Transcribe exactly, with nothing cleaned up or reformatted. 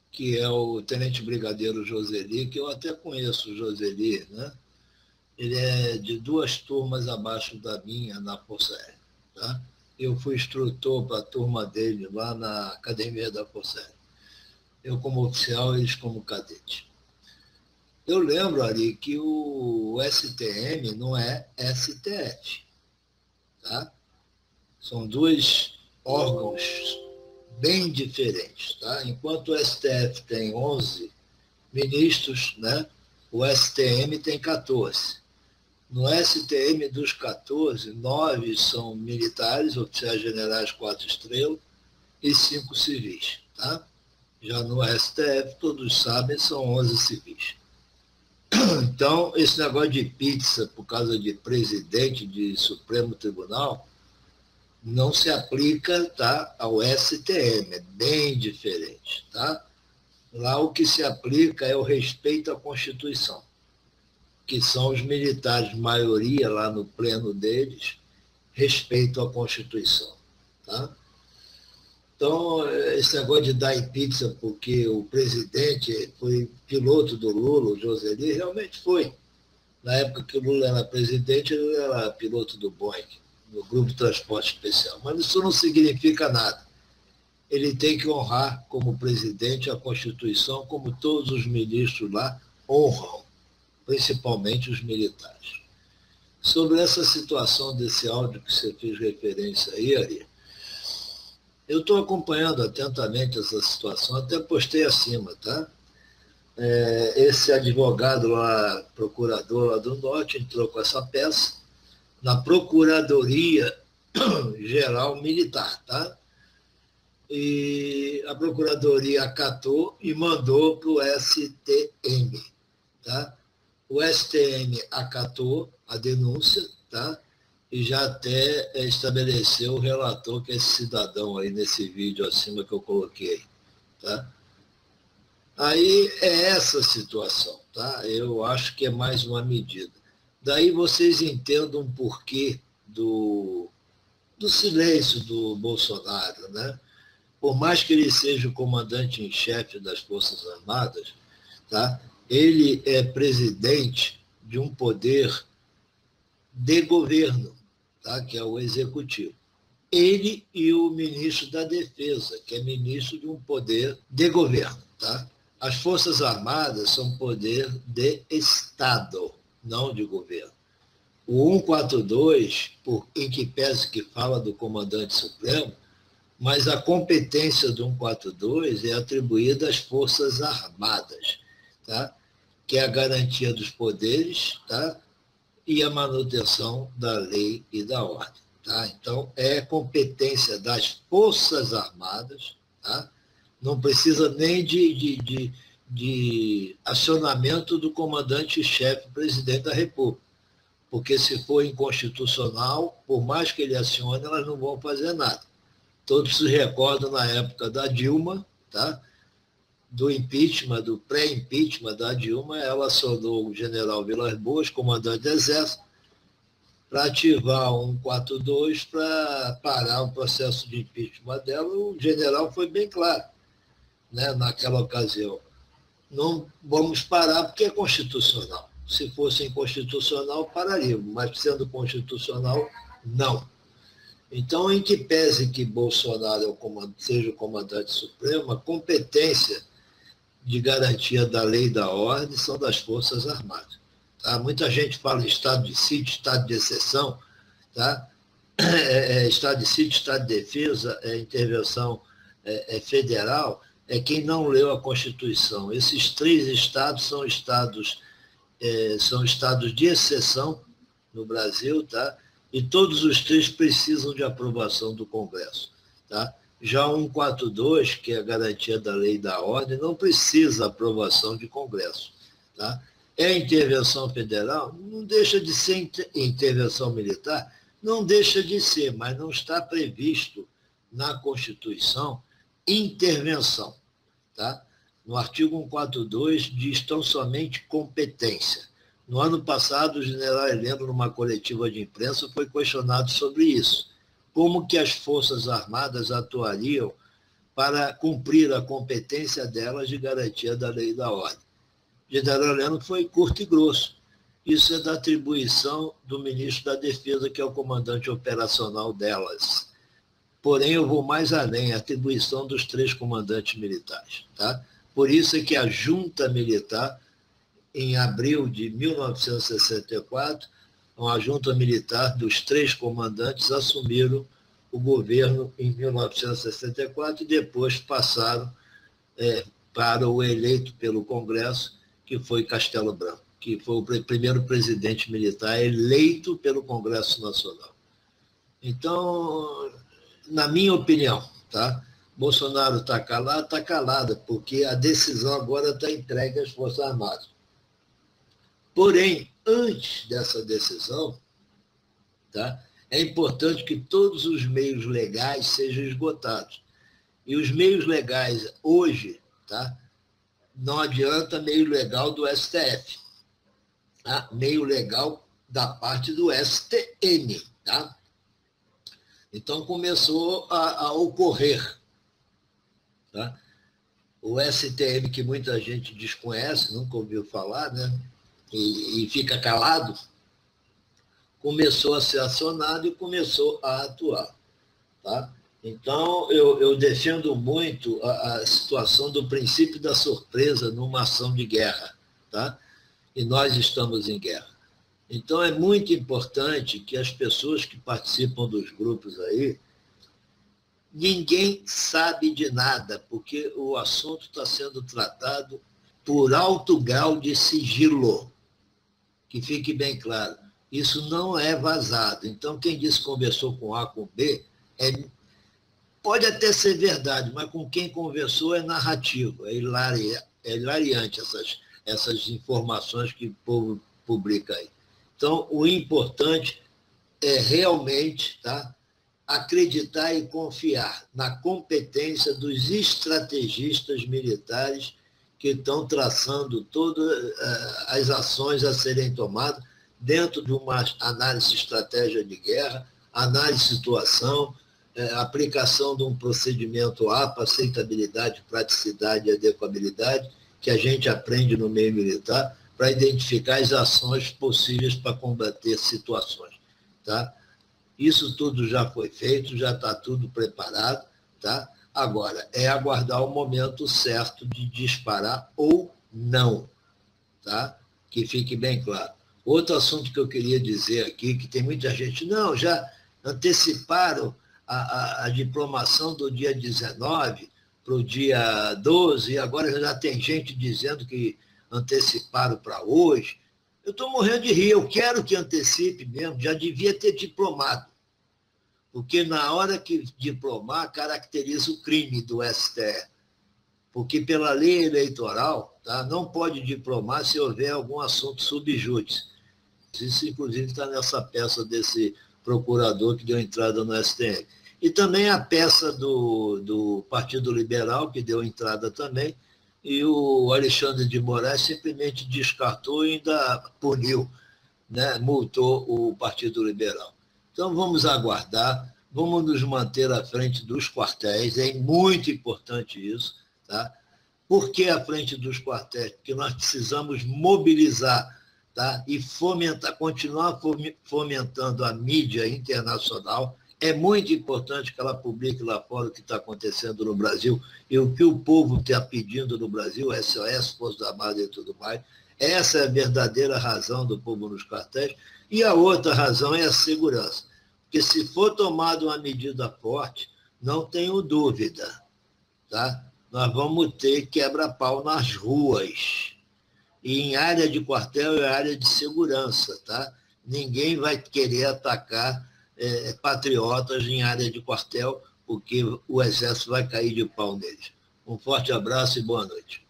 que é o Tenente Brigadeiro Joseli, que eu até conheço o Joseli, né? Ele é de duas turmas abaixo da minha na Força Aérea. Tá? Eu fui instrutor para a turma dele lá na Academia da Força Aérea. Eu como oficial, eles como cadete. Eu lembro ali que o S T M não é S T F. Tá? São dois órgãos bem diferentes. Tá? Enquanto o S T F tem onze ministros, né? O S T M tem quatorze. No S T M dos quatorze, nove são militares, oficiais generais quatro estrelas, e cinco civis. Tá? Já no S T F, todos sabem, são onze civis. Então, esse negócio de pizza por causa de presidente de Supremo Tribunal não se aplica, tá, ao S T M, é bem diferente. Tá? Lá o que se aplica é o respeito à Constituição, que são os militares, maioria lá no pleno deles, respeitam a Constituição. Tá? Então, esse negócio de dar em pizza porque o presidente foi piloto do Lula, o Joseli, realmente foi. Na época que o Lula era presidente, ele era piloto do Boeing, no Grupo de Transporte Especial. Mas isso não significa nada. Ele tem que honrar, como presidente, a Constituição, como todos os ministros lá honram, principalmente os militares. Sobre essa situação desse áudio que você fez referência aí, Ari, eu estou acompanhando atentamente essa situação, até postei acima, tá? É, esse advogado lá, procurador lá do Norte, entrou com essa peça na Procuradoria Geral Militar, tá? E a Procuradoria acatou e mandou para o S T M, tá? O S T M acatou a denúncia, tá? E já até estabeleceu o relator, que é esse cidadão aí nesse vídeo acima que eu coloquei. Tá? Aí é essa situação. Tá? Eu acho que é mais uma medida. Daí vocês entendam o porquê do, do silêncio do Bolsonaro. Né? Por mais que ele seja o comandante em chefe das Forças Armadas, tá? Ele é presidente de um poder de governo, tá? Que é o executivo. Ele e o ministro da Defesa, que é ministro de um poder de governo. Tá? As Forças Armadas são poder de Estado, não de governo. O cento e quarenta e dois, por, em que pese que fala do comandante supremo, mas a competência do cento e quarenta e dois é atribuída às Forças Armadas, tá? Que é a garantia dos poderes, tá? E a manutenção da lei e da ordem. Tá? Então, é competência das Forças Armadas, tá? Não precisa nem de, de, de, de acionamento do comandante-chefe, presidente da República, porque se for inconstitucional, por mais que ele acione, elas não vão fazer nada. Todos se recordam na época da Dilma, tá? Do impeachment, do pré-impeachment da Dilma, ela acionou o general Vilas Boas, comandante do Exército, para ativar o cento e quarenta e dois para parar o processo de impeachment dela. O general foi bem claro, né, naquela ocasião. Não vamos parar porque é constitucional. Se fosse inconstitucional, pararíamos, mas sendo constitucional, não. Então, em que pese que Bolsonaro é o comand... seja o comandante supremo, a competência de garantia da lei e da ordem são das Forças Armadas. Tá? Muita gente fala em estado de sítio, estado de exceção, tá? É, é, estado de sítio, estado de defesa, é, intervenção é, é, federal, é quem não leu a Constituição. Esses três estados são estados, é, são estados de exceção no Brasil, tá? E todos os três precisam de aprovação do Congresso. Tá? Já o cento e quarenta e dois, que é a garantia da lei e da ordem, não precisa aprovação de Congresso. Tá? É intervenção federal? Não deixa de ser intervenção militar? Não deixa de ser, mas não está previsto na Constituição intervenção. Tá? No artigo cento e quarenta e dois diz tão somente competência. No ano passado, o general Heleno, numa coletiva de imprensa, foi questionado sobre isso. Como que as Forças Armadas atuariam para cumprir a competência delas de garantia da lei e da ordem. General Heleno foi curto e grosso. Isso é da atribuição do ministro da Defesa, que é o comandante operacional delas. Porém, eu vou mais além, a atribuição dos três comandantes militares. Tá? Por isso é que a junta militar, em abril de mil novecentos e sessenta e quatro, a junta militar dos três comandantes assumiram o governo em mil novecentos e sessenta e quatro e depois passaram é, para o eleito pelo Congresso, que foi Castelo Branco, que foi o primeiro presidente militar eleito pelo Congresso Nacional. Então, na minha opinião, tá? Bolsonaro está calado, está calado, porque a decisão agora está entregue às Forças Armadas. Porém, antes dessa decisão, tá? É importante que todos os meios legais sejam esgotados. E os meios legais hoje, tá? Não adianta meio legal do S T F, tá? Meio legal da parte do S T M. Tá? Então começou a, a ocorrer. Tá? O S T M, que muita gente desconhece, nunca ouviu falar, né? e, e fica calado, começou a ser acionado e começou a atuar. Tá? Então, eu, eu defendo muito a, a situação do princípio da surpresa numa ação de guerra. Tá? E nós estamos em guerra. Então, é muito importante que as pessoas que participam dos grupos aí, ninguém sabe de nada, porque o assunto está sendo tratado por alto grau de sigilo. Que fique bem claro. Isso não é vazado. Então, quem diz que conversou com A, com B, é, pode até ser verdade, mas com quem conversou é narrativo, é, hilari, é hilariante essas, essas informações que o povo publica aí. Então, o importante é realmente, tá, acreditar e confiar na competência dos estrategistas militares que estão traçando todas as ações a serem tomadas dentro de uma análise de estratégia de guerra, análise de situação, aplicação de um procedimento A P A, aceitabilidade, praticidade e adequabilidade, que a gente aprende no meio militar, para identificar as ações possíveis para combater situações. Tá? Isso tudo já foi feito, já está tudo preparado. Tá? Agora, é aguardar o momento certo de disparar ou não. Tá? Que fique bem claro. Outro assunto que eu queria dizer aqui, que tem muita gente, não, já anteciparam a, a, a diplomação do dia dezenove para o dia doze, e agora já tem gente dizendo que anteciparam para hoje. Eu estou morrendo de rir, eu quero que antecipe mesmo, já devia ter diplomado. Porque na hora que diplomar, caracteriza o crime do S T E. Porque pela lei eleitoral, tá, não pode diplomar se houver algum assunto subjúdice. Isso, inclusive, está nessa peça desse procurador que deu entrada no S T M. E também a peça do, do Partido Liberal, que deu entrada também, e o Alexandre de Moraes simplesmente descartou e ainda puniu, né, multou o Partido Liberal. Então, vamos aguardar, vamos nos manter à frente dos quartéis, é muito importante isso. Tá? Por que à frente dos quartéis? Porque nós precisamos mobilizar, tá? E fomentar, continuar fomentando a mídia internacional. É muito importante que ela publique lá fora o que está acontecendo no Brasil e o que o povo está pedindo no Brasil, S O S, Forças Armadas e tudo mais. Essa é a verdadeira razão do povo nos quartéis. E a outra razão é a segurança. Porque se for tomada uma medida forte, não tenho dúvida, tá? Nós vamos ter quebra-pau nas ruas. E em área de quartel é área de segurança, tá? Ninguém vai querer atacar é, patriotas em área de quartel, porque o exército vai cair de pau neles. Um forte abraço e boa noite.